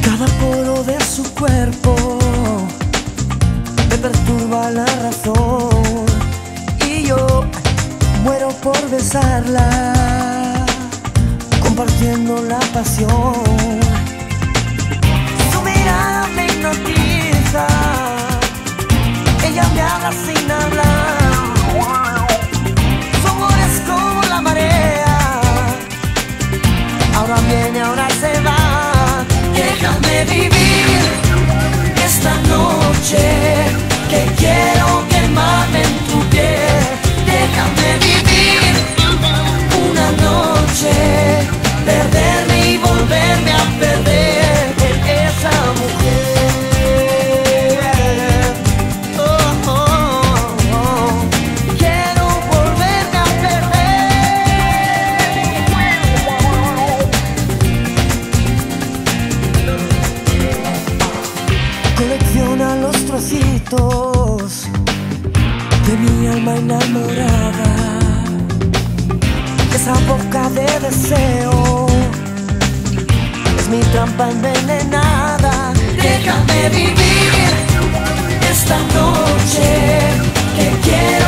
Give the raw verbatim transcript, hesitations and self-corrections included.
Cada poro de su cuerpo me perturba la razón y yo muero por besarla, compartiendo la pasión. Su mirada me hipnotiza, ella me habla sin hablar. Su amor es como la marea, ahora viene, ahora se va. Déjame vivir esta noche, que quiero quemarme en tu piel. Déjame vivir una noche, perderme y volverme a perder en esa mujer. Oh, oh, oh. Quiero volverme a perder. Colecciona los trocitos de mi alma enamorada, esa boca de deseo es mi trampa envenenada. Déjame vivir esta noche, que quiero